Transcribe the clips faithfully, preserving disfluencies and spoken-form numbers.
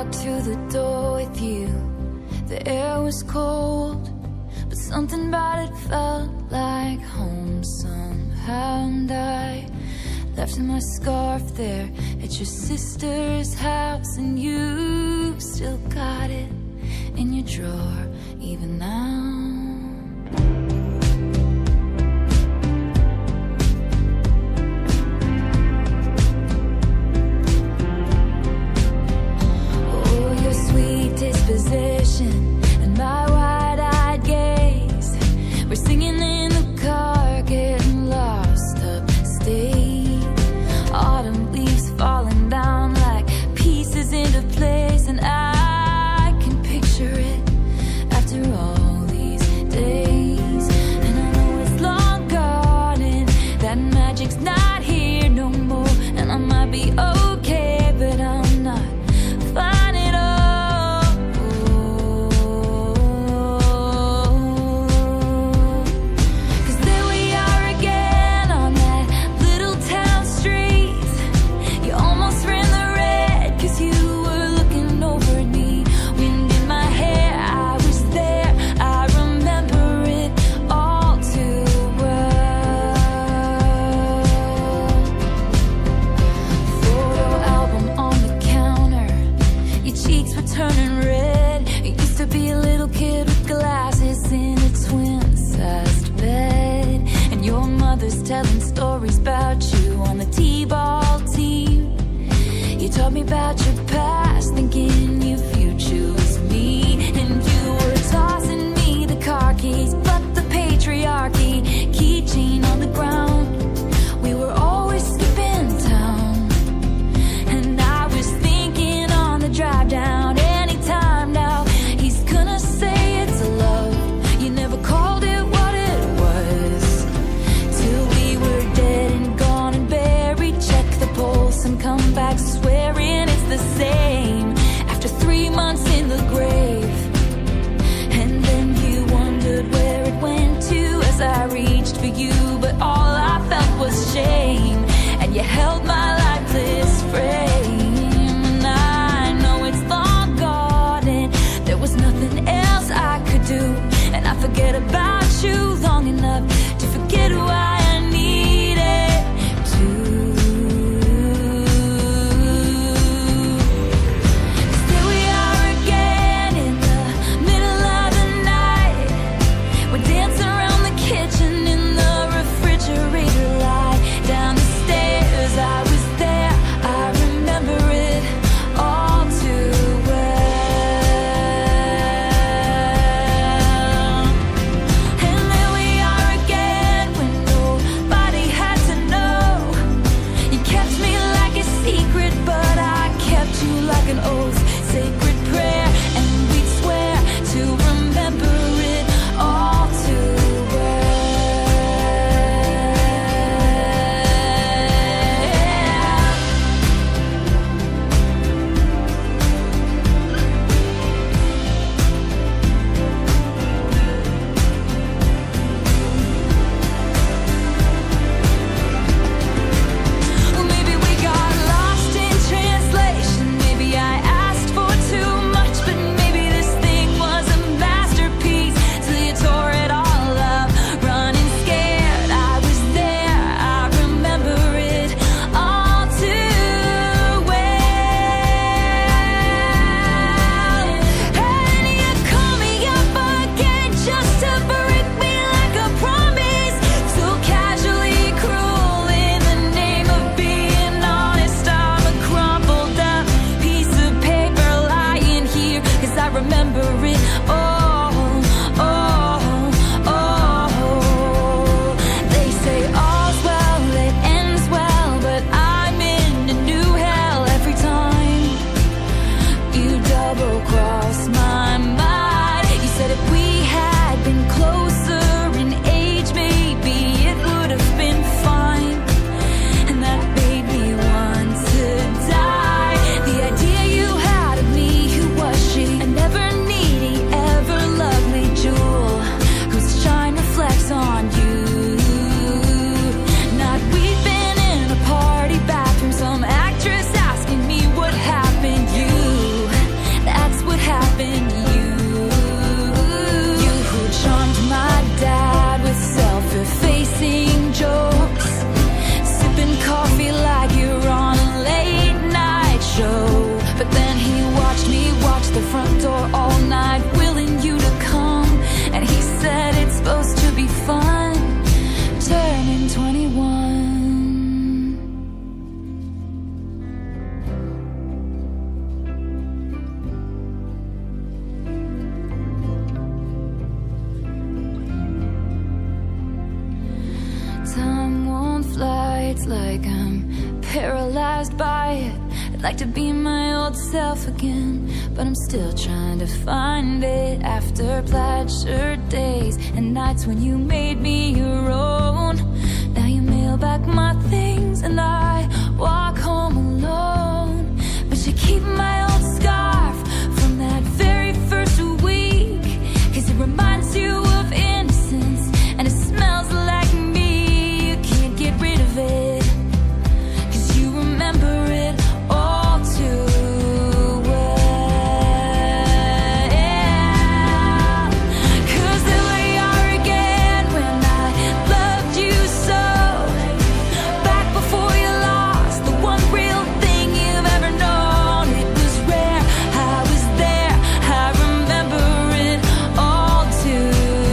walked to the door with you. The air was cold, but something about it felt like home somehow. And I left my scarf there at your sister's house, and you've still got it in your drawer even now. Disposition and my wide-eyed gaze, we're singing in the car, getting lost upstate. Autumn leaves falling down like pieces into place, and I can picture it after all these days. And I know it's long gone and that magic's not here no more, and I might be okay, but I'm not fine at all. Turning red. You used to be a little kid with glasses in a twin-sized bed, and your mother's telling stories about you on the t-ball team. You told me about your past, thinking your future was me, and you were tossing me the car keys, but the patriarchy, keychain on the ground. We were always skipping town, and I was thinking on the drive down, come back swearing it's the same after It's like I'm paralyzed by it. I'd like to be my old self again, but I'm still trying to find it. After plaid shirt days and nights when you made me your own, now you mail back my things and I walk home alone. But you keep my old scarf from that very first week, 'cause it reminds you of innocence and it smells like me. You can't get rid of it, 'cause you remember it all too well. 'Cause there we are again when I loved you so, back before you lost the one real thing you've ever known. It was rare, I was there, I remember it all too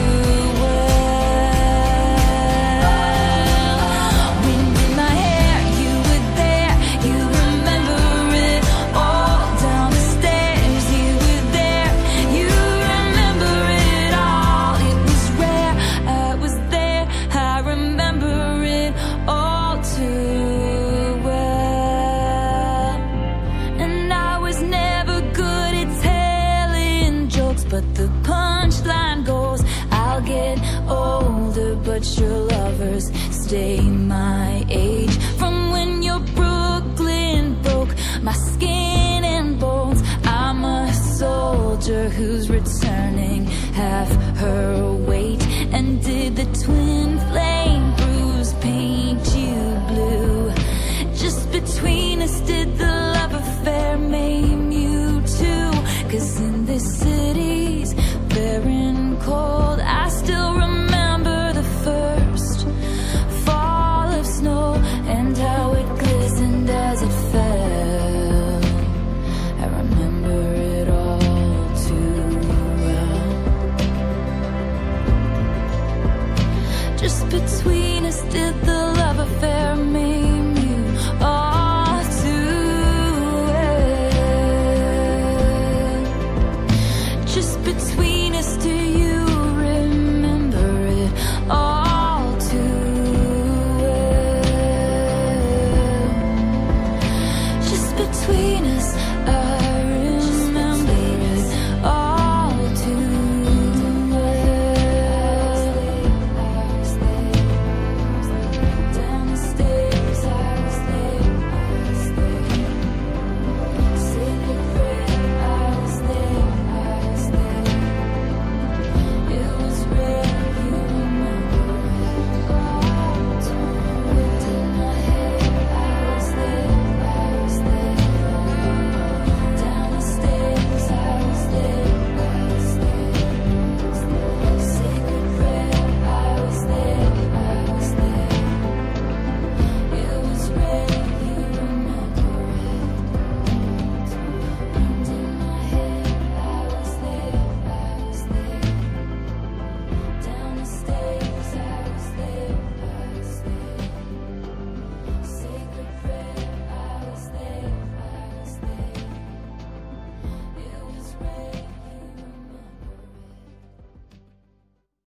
well. Wind in my hair, you were there, you remember it all. Down the stairs, you were there, you remember it all. It was rare, I was there, I remember it all too well. And I was never good at telling jokes, but the punchline goes, I'll get older, but your lovers stay my age. From when your Brooklyn broke my skin and bones, I'm a soldier who's returning half her weight. And did the twin flame bruise paint you blue? Just between us, did the love affair maim you too? 'Cause in this city's barren cold, I still remember the first fall of snow and how it glistened as it fell. I remember it all too well. Just between us, did the